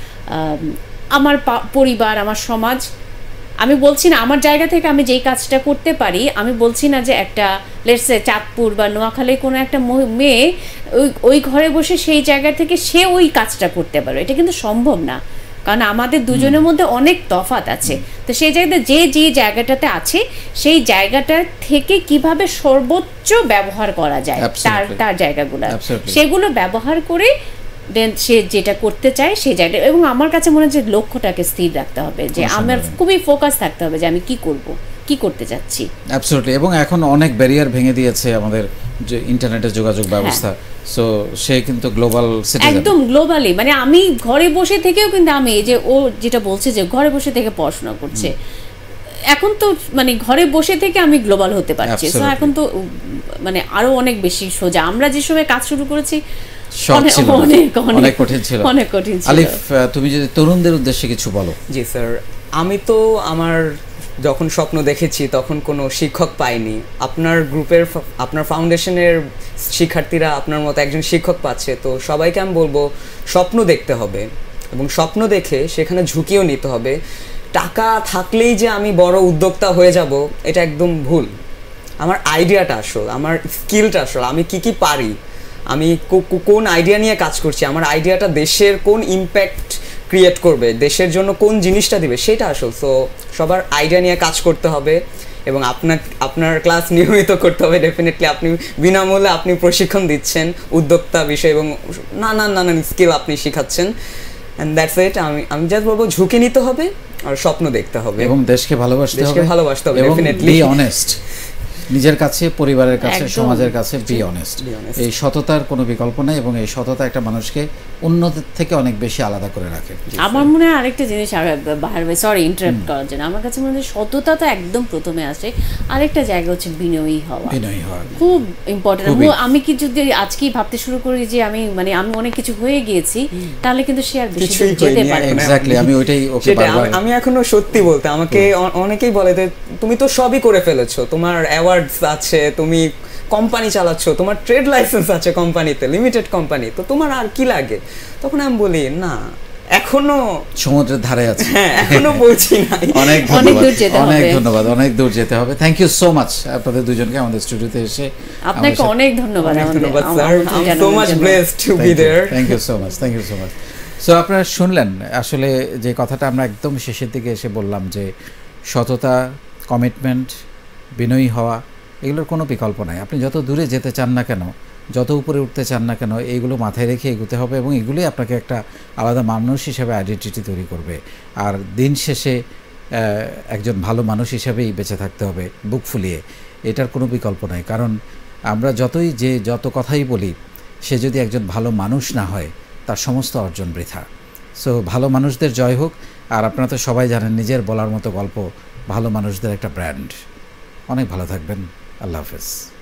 আমার পরিবার, আমার সমাজ। আমি বলছি না আমার জায়গা থেকে আমি যেই কাজটা করতে পারি, আমি বলছি না যে একটা লেটসে চাঁদপুর বা নোয়াখালীর কোনো একটা মেয়ে ওই ঘরে বসে সেই জায়গা থেকে সে ওই কাজটা করতে পারে, এটা কিন্তু সম্ভব না, কারণ আমাদের দুজনের মধ্যে অনেক তফাৎ আছে। তো সেই জায়গাতে যে জায়গাটাতে আছে সেই জায়গাটা থেকে কিভাবে সর্বোচ্চ ব্যবহার করা যায় তার জায়গাগুলো, সেগুলো ব্যবহার করে দেন সে যেটা করতে চায় সেই জায়গাটা। এবং আমার কাছে মনে হয় যে লক্ষ্যটাকে স্থির রাখতে হবে, যে আমার খুবই ফোকাস থাকতে হবে যে আমি কি করব, কি করতে যাচ্ছি। অ্যাবসলিউটলি। এবং এখন অনেক ব্যারিয়ার ভেঙে দিয়েছে আমাদের যে ইন্টারনেটের যোগাযোগ ব্যবস্থা, সো সে কিন্তু গ্লোবাল সিটিজেন, একদম গ্লোবালি। মানে আমি ঘরে বসে থেকেও কিন্তু আমি এই যে ও যেটা বলছে যে ঘরে বসে থেকে পড়াশোনা করছে, এখন তো মানে ঘরে বসে থেকে আমি গ্লোবাল হতে পারছি। সো এখন তো মানে আরো অনেক বেশি সোজা। আমরা যে সময় কাজ শুরু করেছি শখ অনেক ছিল না? অনেক অনেক কঠিন ছিল। অনেক কঠিন ছিল। আলিফ, তুমি যদি তরুণদের উদ্দেশ্যে কিছু বলো। জি স্যার, আমি তো আমার যখন স্বপ্ন দেখেছি তখন কোনো শিক্ষক পাইনি। আপনার গ্রুপের আপনার ফাউন্ডেশনের শিক্ষার্থীরা আপনার মতো একজন শিক্ষক পাচ্ছে, তো সবাইকে আমি বলবো স্বপ্ন দেখতে হবে এবং স্বপ্ন দেখে সেখানে ঝুঁকিও নিতে হবে। টাকা থাকলেই যে আমি বড় উদ্যোক্তা হয়ে যাব এটা একদম ভুল। আমার আইডিয়াটা আসল, আমার স্কিলটা আসল, আমি কি পারি, আমি কোন আইডিয়া নিয়ে কাজ করছি, আমার আইডিয়াটা দেশের কোন ইম্প্যাক্ট ক্রিয়েট করবে, দেশের জন্য কোন জিনিসটা দিবে, সেটা আসল। সো সবার আইডিয়া নিয়ে কাজ করতে হবে এবং আপনার ক্লাস নিয়মিত করতে হবে। ডেফিনেটলি আপনি বিনামূল্যে আপনি প্রশিক্ষণ দিচ্ছেন উদ্যোক্তা বিষয় এবং নানান স্কিল আপনি শেখাচ্ছেন। And that's it. আমি জাস্ট বলবো ঝুঁকি নিতে হবে আর স্বপ্ন দেখতে হবে এবং দেশকে ভালোবাসতে হবে, এবং বি অনেস্ট, নিজের কাছে, পরিবারের কাছে, একদম। সমাজের কাছে বি অনেস্ট। এই সততার কোনো বিকল্প নেই এবং এই সততা একটা মানুষকে অন্যদের থেকে অনেক বেশি আলাদা করে রাখে। আমার মনে হয় আরেকটা জিনিস, বাহার ভাই সরি ইন্টারাপ্ট করার জন্য, আমার কাছে মনে হয় সততা তো একদম প্রথমে আসে, আরেকটা জায়গা হচ্ছে বিনয়ী হওয়া, বিনয়ী হওয়া খুব ইম্পর্টেন্ট। খুবই। আমি কি যদি আজকেই ভাবতে শুরু করি যে আমি অনেক কিছু হয়ে গিয়েছি, তাহলে কিন্তু সে আর বেশি দূর কিছুই যেতে হয়নি পারে না। এক্স্যাক্টলি, আমি ওইটাই ওকে সেটা বারবার আমি এখনো সত্যি বলতে আমাকে অনেকেই বলে যে তুমি তো সবই করে ফেলেছো, তোমার অ্যাওয়ার্ডস আছে, তুমি কোম্পানি চালাচ্ছ, তোমার ট্রেড লাইসেন্স আছে কোম্পানিতে, লিমিটেড কোম্পানি, তো তোমার আর কি লাগে? তখন আমি বলি না, এখনো সমুদ্রের ধারে আছে, হ্যাঁ এখনো পৌঁছি নাই। অনেক অনেক ধন্যবাদ, দূর যেতে হবে। অনেক ধন্যবাদ, অনেক দূর যেতে হবে। থ্যাংক ইউ সো মাচ আপনাদের দুজনকে আমাদের স্টুডিওতে এসে। আপনাকে অনেক ধন্যবাদ। ধন্যবাদ স্যার, I am so much blessed to be there. Thank you so much, thank you so much. So আপনারা শুনলেন আসলে যে কথাটা আমরা একদম শেষের দিকে এসে বললাম যে সততা, কমিটমেন্ট, বিনয়ী হওয়া, এগুলোর কোনো বিকল্প নাই। আপনি যত দূরে যেতে চান না কেন, যত উপরে উঠতে চান না কেন, এইগুলো মাথায় রেখে এগোতে হবে এবং এগুলোই আপনাকে একটা আলাদা মানুষ হিসেবে আইডেন্টিটি তৈরি করবে। আর দিন শেষে একজন ভালো মানুষ হিসেবেই বেঁচে থাকতে হবে বুক ফুলিয়ে, এটার কোনো বিকল্প নাই। কারণ আমরা যত কথাই বলি, সে যদি একজন ভালো মানুষ না হয় তার সমস্ত অর্জন বৃথা। সো ভালো মানুষদের জয় হোক। আর আপনারা তো সবাই জানেন নিজের বলার মতো গল্প ভালো মানুষদের একটা ব্র্যান্ড। অনেক ভালো থাকবেন। আল্লাহ হাফেজ।